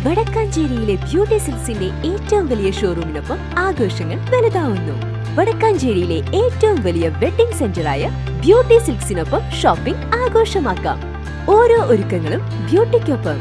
വടക്കാഞ്ചേരിയിലെ beauty സിൽക്സിന്റെ ഏറ്റവും വലിയ ഷോറൂമിനൊപ്പം ആഘോഷങ്ങൾ വലുതാവുന്നു. വടക്കാഞ്ചേരിയിലെ ഏറ്റവും വലിയ വെഡിംഗ് സെന്ററായ ബ്യൂട്ടി സിൽക്സിനൊപ്പം ഷോപ്പിംഗ് ആഘോഷമാക്കാം. ഓരോ ഒരുക്കങ്ങളും ബ്യൂട്ടിക്കൊപ്പം.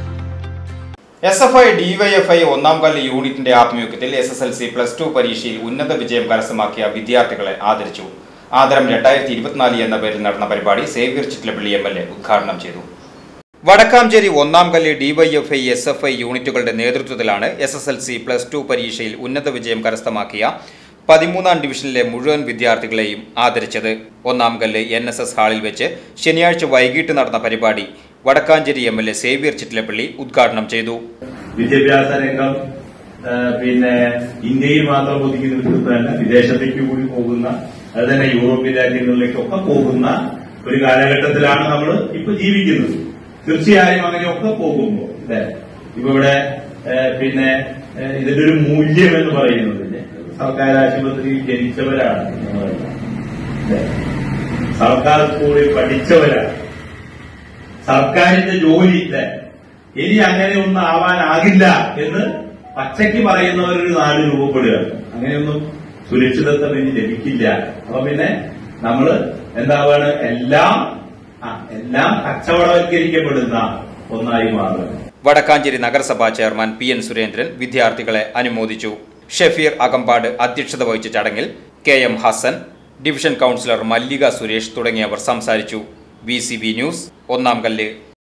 SFI DYFI ഒന്നാം കല്ല് യൂണിറ്റിന്റെ ആഭിമുഖ്യത്തിൽ SSLC +2 പരീക്ഷയിൽ ഉന്നത വിജയം കരസ്ഥമാക്കിയ വിദ്യാർത്ഥികളെ ആദരിച്ചു. ആദരം 2024 എന്ന പേരിൽ നടന്ന പരിപാടി സേവ്യർ ചിറ്റലപ്പള്ളി MLA ഉദ്ഘാടനം ചെയ്തു. വടക്കാഞ്ചേരി ഒന്നാം കല്ല് DYFI SFI യൂണിറ്റുകളുടെ നേതൃത്വത്തിലാണ് SSLC +2 പരീക്ഷയിൽ ഉന്നത വിജയം കരസ്ഥമാക്കിയ 13ാം ഡിവിഷനിലെ മുഴുവൻ വിദ്യാർത്ഥികളെയും ആദരിച്ചത്. ഒന്നാം കല്ല് NSS ഹാളിൽ വെച്ച് ശനിയാഴ്ച വൈകിട്ട് നടന്ന പരിപാടി വടക്കാഞ്ചേരി MLA സേവ്യർ ചിറ്റലപ്പള്ളി ഉദ്ഘാടനം ചെയ്തു. വിദ്യാഭ്യാസ രംഗം ഇന്ത്യയിൽ മാത്രം ഒതുക്കി നിൽക്കുന്നതല്ല, വിദേശത്തേക്ക് കൂടി പോകുന്ന, അത് തന്നെ യൂറോപ്യൻ രാജ്യങ്ങളിലേക്കൊക്കെ പോകുന്ന ഒരു കാലഘട്ടത്തിലാണ് നമ്മൾ ഇപ്പൊ ജീവിക്കുന്നത്. തീർച്ചയായും അങ്ങനെയൊക്കെ പോകുമ്പോൾ ഇപ്പൊ ഇവിടെ ഇതിന്റെ ഒരു മൂല്യം എന്ന് പറയുന്നത് സർക്കാർ ആശുപത്രിയിൽ ജനിച്ചവരാണ്, സർക്കാർ സ്കൂളിൽ പഠിച്ചവരാണ്, സർക്കാരിന്റെ ജോലി ഇനി അങ്ങനെയൊന്നും ആവാനാകില്ല എന്ന് പച്ചയ്ക്ക് പറയുന്നവരൊരു നാട് രൂപപ്പെടുകയാണ്. അങ്ങനെയൊന്നും സുരക്ഷിതത്വം ഇനി ലഭിക്കില്ല. അപ്പൊ പിന്നെ നമ്മള് എന്താവാണ്, എല്ലാം കച്ചവടവൽക്കരിക്കപ്പെടുന്ന ഒന്നായി മാറുക. വടക്കാഞ്ചേരി നഗരസഭാ ചെയർമാൻ PN സുരേന്ദ്രൻ വിദ്യാർത്ഥികളെ അനുമോദിച്ചു. ഷഫീർ അകമ്പാട് അധ്യക്ഷത വഹിച്ച ചടങ്ങിൽ KM Hasan, division councillor Mallika Suresh തുടങ്ങിയവർ സംസാരിച്ചു. VCB ന്യൂസ് ഒന്നാം കല്ല്.